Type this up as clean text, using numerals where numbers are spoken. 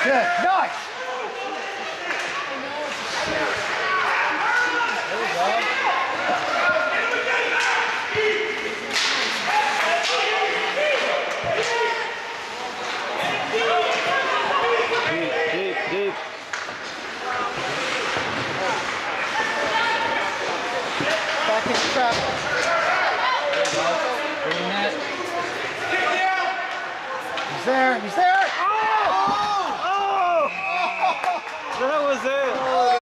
Good. Nice. Deep. Back in the trap. Bring that. He's there. He's there. Oh! That was it.